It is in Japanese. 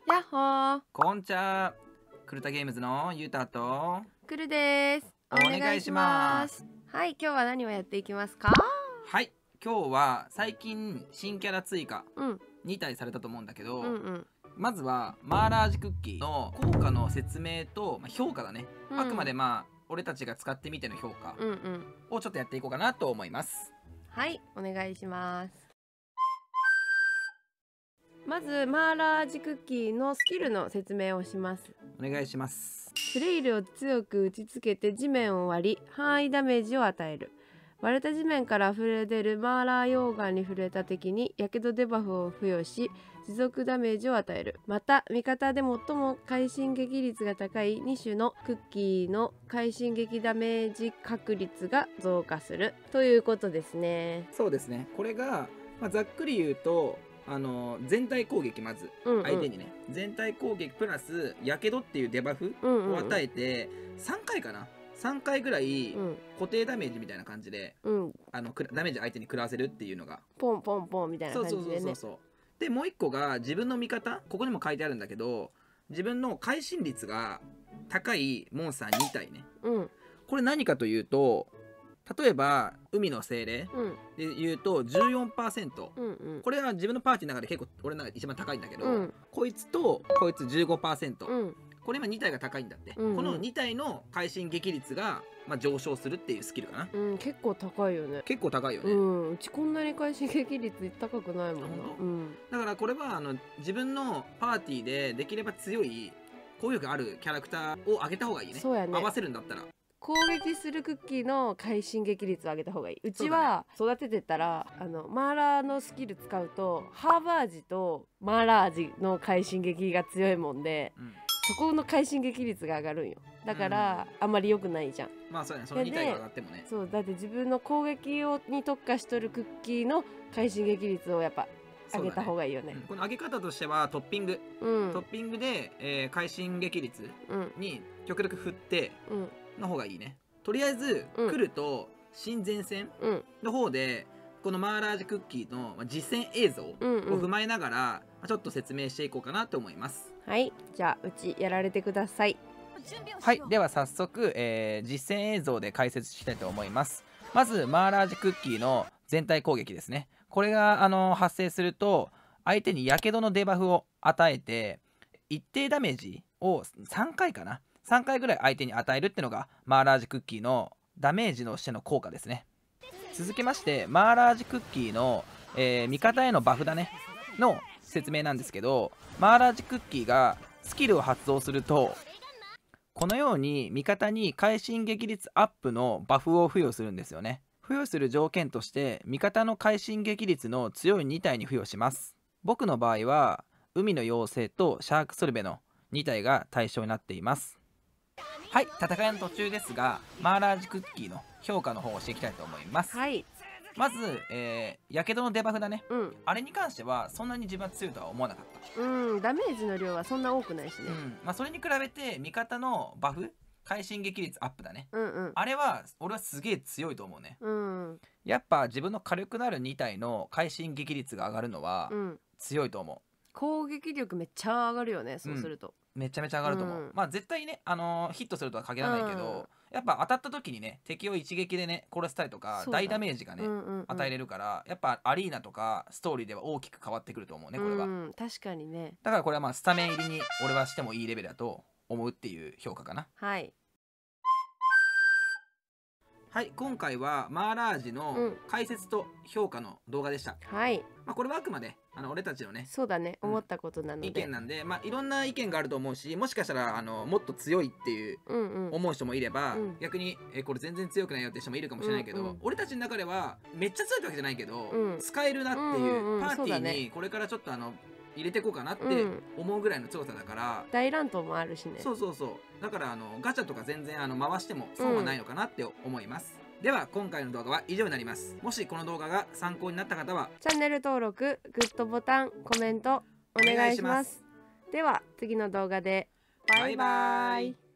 やっほー。 こんちゃクルタゲームズのゆうたとくるです。 お願いします。 はい、今日は何をやっていきますか？ はい、今日は最近新キャラ追加うん 2体されたと思うんだけど、 うんうんまずはマーラージクッキーの効果の説明と、評価だね、あくまで俺たちが使ってみての評価をちょっとやっていこうかなと思います。 はい、お願いします。まずマーラージクッキーのスキルの説明をします。 お願いします。 フレイルを強く打ちつけて地面を割り範囲ダメージを与える。割れた地面から溢れ出るマーラー溶岩に触れた敵にやけどデバフを付与し持続ダメージを与える。また味方で最も会心撃率が高い2種のクッキーの会心撃ダメージ確率が増加するということですね。 そうですね、これが、ざっくり言うと全体攻撃、まず相手にね、全体攻撃プラスやけどっていうデバフを与えて3回かな、3回ぐらい固定ダメージみたいな感じで、ダメージ相手に食らわせるっていうのがポンポンポンみたいな感じでね。 でもう一個が自分の味方、ここにも書いてあるんだけど、自分の会心率が高いモンスター2体ね、これ何かというと、例えば海の精霊で言うと 14%、これは自分のパーティーの中で結構俺の中で一番高いんだけど、こいつとこいつ 15%、これ今2体が高いんだって、この2体の会心撃率が上昇するっていうスキルかな。 結構高いよね。 結構高いよね。 うちこんなに会心撃率高くないもんな。 だからこれは自分のパーティーでできれば強い攻撃があるキャラクターを上げた方がいいね。 そうやね。 合わせるんだったら攻撃するクッキーの会心撃率を上げた方がいい。うちは育ててたら、マーラーのスキル使うとハーバージとマーラージの会心撃が強いもんで、そこの会心撃率が上がるんよ。だから、あんまり良くないじゃん。 そうやね、その2体が上がってもね。 そうだって自分の攻撃に特化しとるクッキーの会心撃率をやっぱ上げた方がいいよね。 この上げ方としてはトッピングで、会心撃率に極力振っての方がいいね。とりあえず来ると新前線の方でこのマーラージクッキーの実践映像を踏まえながらちょっと説明していこうかなと思います。 はい、じゃあうちやられてください。 はい、では早速、実践映像で解説したいと思います。まずマーラージクッキーの全体攻撃ですね。これが発生すると相手にやけどのデバフを与えて一定ダメージを3回かな、3回ぐらい相手に与えるってのがマーラージクッキーのダメージのしての効果ですね。続きましてマーラージクッキーの、味方へのバフだねの説明なんですけど、マーラージクッキーがスキルを発動するとこのように味方に会心撃率アップのバフを付与するんですよね。付与する条件として味方の会心撃率の強い2体に付与します。僕の場合は海の妖精とシャークソルベの2体が対象になっています。はい、戦いの途中ですがマーラージクッキーの評価の方をしていきたいと思います。まずやけどのデバフだね、あれに関してはそんなに自分は強いとは思わなかった。 ダメージの量はそんな多くないしね。 それに比べて味方のバフ会心撃率アップだね、あれは俺はすげえ強いと思うね。やっぱ自分の火力のある2体の会心撃率が上がるのは強いと思う。 攻撃力めっちゃ上がるよね、そうすると。 めちゃめちゃ上がると思う。絶対ね、ヒットするとは限らないけど、やっぱ当たった時にね敵を一撃でね殺したりとか大ダメージがね与えれるから、やっぱアリーナとかストーリーでは大きく変わってくると思うね、これは。 確かにね。 だからこれはスタメン入りに俺はしてもいいレベルだと思うっていう評価かな。はい、今回はマーラージの解説と評価の動画でした。これはあくまで俺たちのね、 そうだね、思ったことなので意見なんで、いろんな意見があると思うし、もしかしたらもっと強いっていう思う人もいれば、逆にこれ全然強くないよって人もいるかもしれないけど、俺たちの中ではめっちゃ強いわけじゃないけど、使えるなっていうパーティーにこれからちょっと入れていこうかなって思うぐらいの強さだから、 大乱闘もあるしね。 そうだからガチャとか全然回しても損はないのかなって思います。では今回の動画は以上になります。もしこの動画が参考になった方はチャンネル登録、グッドボタン、コメントお願いします。では次の動画でバイバイ。